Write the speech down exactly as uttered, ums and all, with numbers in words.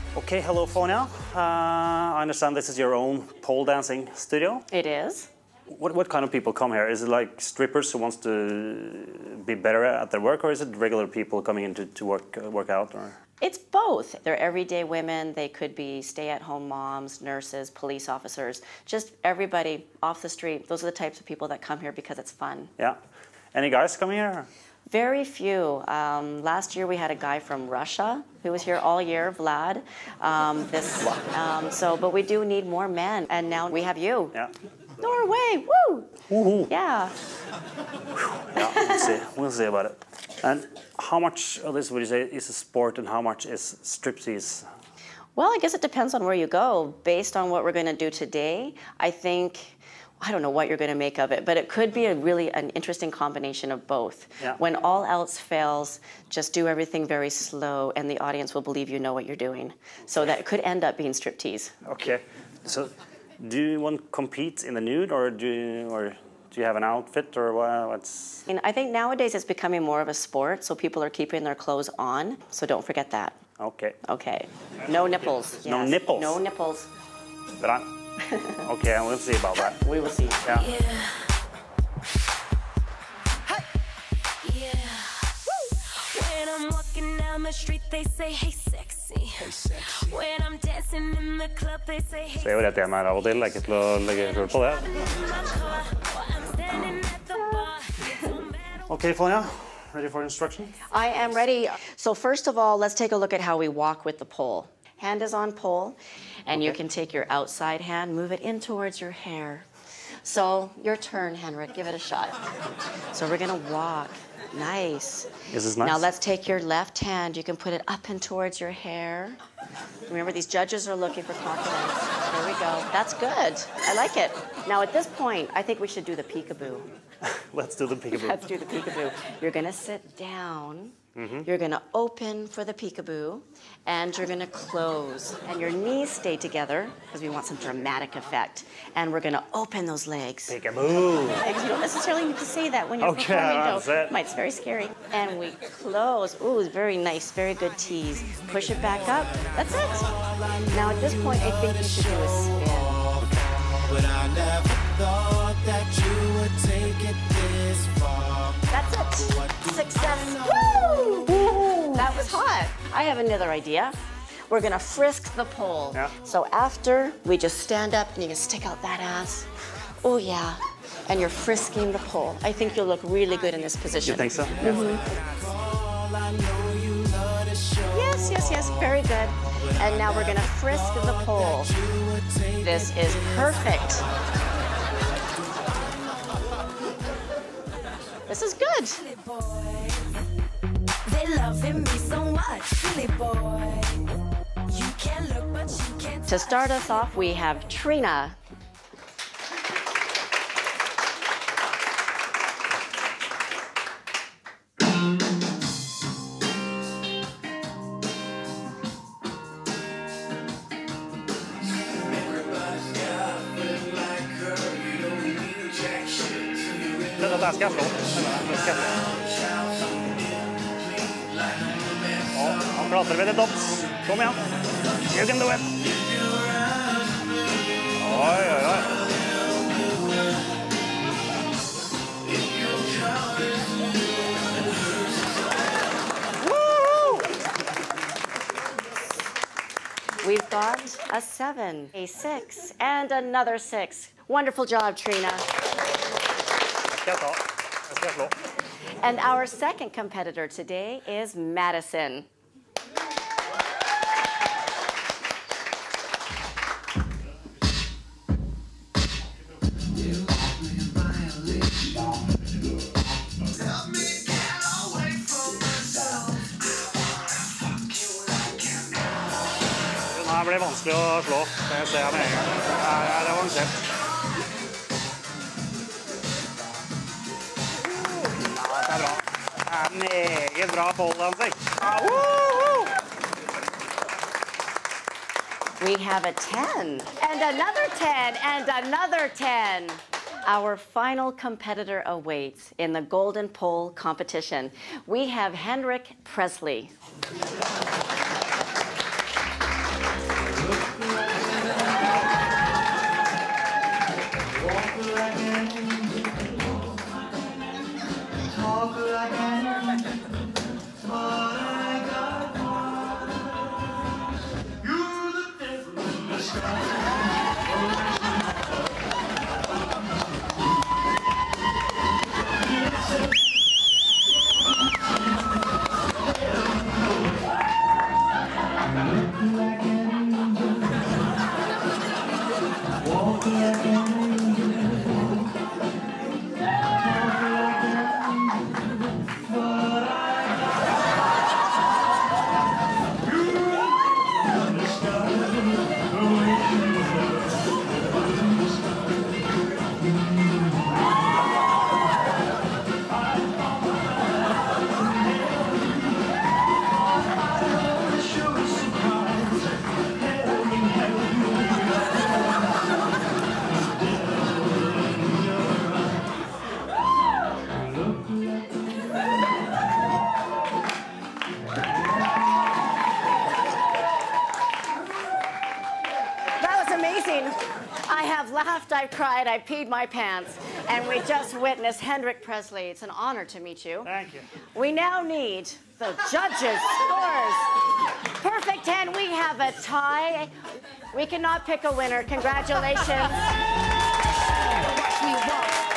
Okay, hello, Fonia. Uh, I understand this is your own pole dancing studio. It is. What, what kind of people come here? Is it like strippers who wants to be better at their work, or is it regular people coming in to, to work, uh, work out? Or? It's both. They're everyday women. They could be stay-at-home moms, nurses, police officers, just everybody off the street. Those are the types of people that come here because it's fun. Yeah. Any guys coming here? Very few. Um, last year we had a guy from Russia who was here all year, Vlad. Um, this, um, so, but we do need more men, and now we have you. Yeah. Norway, woo! Woohoo. Yeah. Yeah, we'll see. We'll see about it. And how much of this would you say is a sport, and how much is striptease? Well, I guess it depends on where you go. Based on what we're going to do today, I think, I don't know what you're going to make of it, but it could be a really an interesting combination of both. Yeah. When all else fails, just do everything very slow, and the audience will believe you know what you're doing. So that could end up being striptease. Okay. So, do you want to compete in the nude, or do you, or do you have an outfit, or what's? And I think nowadays it's becoming more of a sport, so people are keeping their clothes on. So don't forget that. Okay. Okay. No nipples. Yes. No nipples. No nipples. But I, okay, we'll see about that. We will see. Yeah. Yeah. Hey. Yeah. Woo. When I'm walking down the street, they say, hey, sexy. Hey, sexy. When I'm dancing in the club, they say, hey, Så jeg vet jeg mer av og til, ikke til å legge hull på det. Okay, Fonia, ready for instruction? I am ready. So first of all, let's take a look at how we walk with the pole. Hand is on pole, and okay. You can take your outside hand, move it in towards your hair. So your turn, Henrik, give it a shot. So we're gonna walk. Nice. Is this nice? Now let's take your left hand. You can put it up and towards your hair. Remember, these judges are looking for confidence. There we go. That's good. I like it. Now at this point, I think we should do the peekaboo. Let's do the peekaboo. Let's do the peekaboo. You're gonna sit down. Mm-hmm. You're gonna open for the peekaboo, and you're gonna close. And your knees stay together, because we want some dramatic effect. And we're gonna open those legs. Peekaboo. Legs. You don't necessarily need to say that when you're okay, performing, that's though. it. It's very scary. And we close. Ooh, very nice, very good tease. Push it back up. That's it. Now at this point, I think you should do a spin. But I never thought that you would take it this far. That's it. Success. Woo! Woo! That was hot. I have another idea. We're gonna frisk the pole. Yeah. So after, we just stand up and you can stick out that ass. Oh yeah. And you're frisking the pole. I think you'll look really good in this position. You think so? Mm-hmm. Yes, yes, yes. Very good. And now we're gonna frisk the pole. This is perfect. This is good. They loving me so much, silly boy. You can't look, but you can't. To start us off, we have Trina. Den där ska jag slå. Den ska jag slå. Ja, han pratar med det dops. Kom igen. You can do it. Oj, oj, oj. Woo! We've got a seven, a six, and another six. Wonderful job, Trina. And our second competitor today is Madison. Den här blir vanskelig å slå. Det ser jeg med en gang. Det er avansert. Det er bra. Det er meget bra poledansing. We have a ten, and another ten, and another ten. Our final competitor awaits in the Golden Pole competition. We have Henrik Presley. amazing. I have laughed, I've cried, I've peed my pants, and we just witnessed Hendrik Presley. It's an honor to meet you. Thank you. We now need the judges' scores. Perfect ten, we have a tie. We cannot pick a winner. Congratulations. Watch me walk.